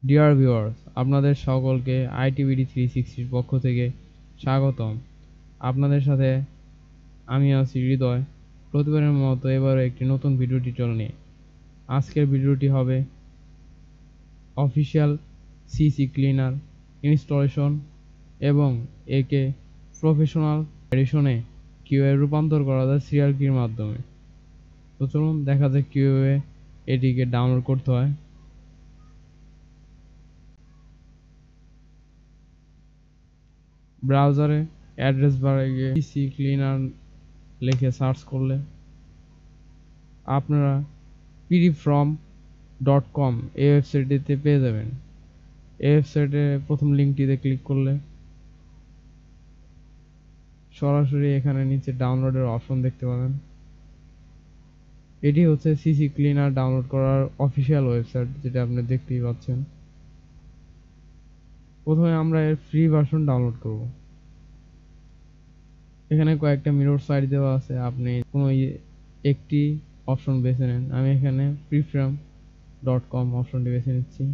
Dear viewers, আপনাদের সকলকে আইটিভিডি 360 পক্ষ থেকে স্বাগতম। আপনাদের সাথে আমি আছি হৃদয়। প্রতিবারের মতো এবারও একটি নতুন ভিডিও টিউটোরিয়াল নিয়ে। আজকের ভিডিওটি হবে অফিসিয়াল সিসি ক্লিনার ইনস্টলেশন এবং একে প্রফেশনাল এডিশনে কিভাবে রূপান্তর করা যায় সিরিয়াল কির মাধ্যমে। তো চলুন দেখা যাক কিভাবে এটিকে ডাউনলোড করতে হয়। ব্রাউজারে অ্যাড্রেস বারে গিয়ে সিসি ক্লিনার লিখে সার্চ করলে আপনারা pdfrom.com এই ওয়েবসাইটটিতে পেয়ে যাবেন। এই ওয়েবসাইটে প্রথম লিঙ্কটিতে ক্লিক করলে সরাসরি এখানে নিচে ডাউনলোডের অপশন দেখতে পাবেন। এটি হচ্ছে সিসি ক্লিনার ডাউনলোড করার অফিসিয়াল ওয়েবসাইট, যেটা আপনি দেখতেই পাচ্ছেন। প্রথমে আমরা এর ফ্রি ভার্সন ডাউনলোড করব। এখানে কয়েকটা মিরর সাইট দেওয়া আছে, আপনি কোনো একটি অপশন বেছে নেন। আমি এখানে pdfrom.com অপশনটি বেছে নিচ্ছি।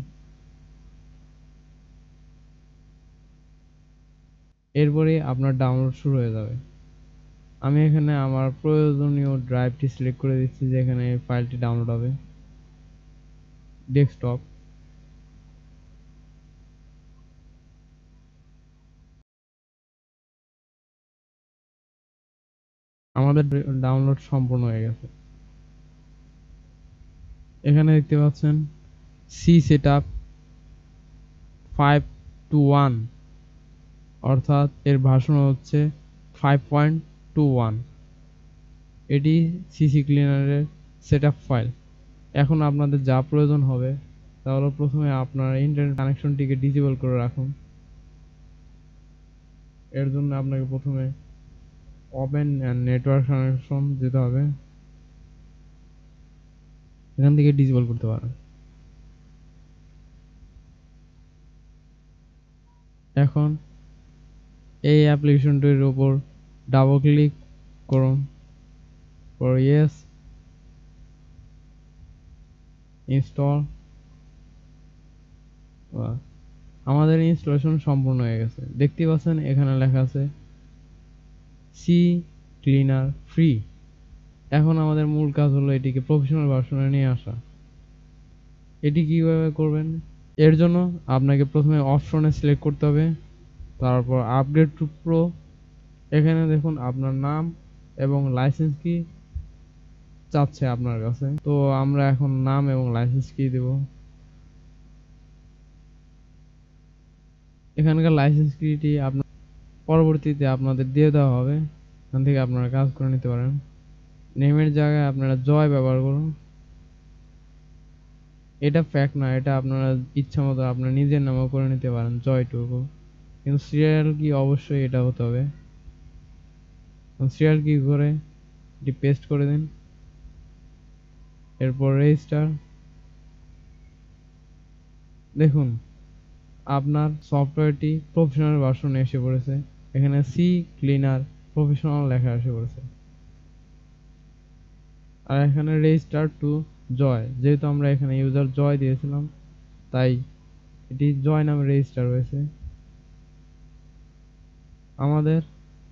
এরপরে আপনার ডাউনলোড শুরু হয়ে যাবে। আমি এখানে আমার প্রয়োজনীয় ড্রাইভটি সিলেক্ট করে দিচ্ছি, যেখানে ফাইলটি ডাউনলোড হবে। ডেস্কটপ, আমাদের ডাউনলোড সম্পূর্ণ হয়ে গেছে। এখানে দেখতে পাচ্ছেন সি সেটআপ 5.1, অর্থাৎ এর ভার্সন হচ্ছে 5.21। এটি সিসি ক্লিনারের সেটআপ ফাইল। এখন আপনাদের যা প্রয়োজন হবে তা হলো, প্রথমে আপনার ইন্টারনেট কানেকশনটিকে ডিসেবল করে রাখুন। এর জন্য আপনাকে প্রথমে ওপেন নেটওয়ার্ক কানেকশন যেতে হবে, এখান থেকে ডিসেবল করতে পারেন। এখন এই অ্যাপ্লিকেশনটির উপর ডাবল ক্লিক করুন, পর ইয়েস, ইনস্টল। আমাদের ইনস্টলেশন সম্পূর্ণ হয়ে গেছে। দেখতে পাচ্ছেন এখানে লেখা আছে সি ক্লিনার ফ্রি। এখন আমাদের মূল কাজ হলো এটিকে প্রফেশনাল ভার্সনে নিয়ে আসা। এটি কিভাবে করবেন? এর জন্য আপনাকে প্রথমে অপশনে সিলেক্ট করতে হবে, তারপর আপগ্রেড টু প্রো। এখানে দেখুন আপনার নাম এবং লাইসেন্স কি চাচ্ছে আপনার কাছে। তো আমরা এখন নাম এবং লাইসেন্স কি দেব। এখানকার লাইসেন্স কিটি আপনার পরবর্তীতে আপনাদের দিয়ে দেওয়া হবে, এখান থেকে আপনারা কাজ করে নিতে পারেন। নেমের জায়গায় আপনারা জয় ব্যবহার করুন। এটা ফ্যাক্ট না, এটা আপনারা ইচ্ছা মতো আপনার নিজের নামও করে নিতে পারেন জয়টুকু, কিন্তু সিরিয়াল কি অবশ্যই এটা হতে হবে। সিরিয়াল কি করে এটি পেস্ট করে দিন, এরপর রেজিস্টার। দেখুন আপনার সফটওয়্যারটি প্রফেশনাল ভার্সনে এসে পড়েছে। এখানে সি ক্লিনার প্রফেশনাল লেখা এসে পড়েছে। আর এখানে রেজিস্টার টু জয়, যেহেতু আমরা এখানে ইউজার জয় দিয়েছিলাম তাই এটি জয় নামে রেজিস্টার হয়েছে। আমাদের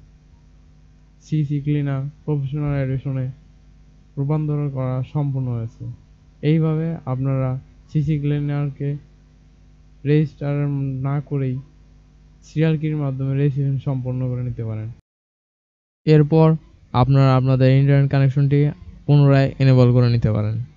সিসি ক্লিনার প্রফেশনাল এডিশনে রূপান্তর করা সম্পূর্ণ হয়েছে। এইভাবে আপনারা সিসি ক্লিনারকে রেজিস্টার না করেই সিরিয়াল কির মাধ্যমে রেজিস্ট্রেশন সম্পন্ন করে নিতে পারেন। এরপর আপনারা আপনাদের ইন্টারনেট কানেকশনটি পুনরায় এনেবল করে নিতে পারেন।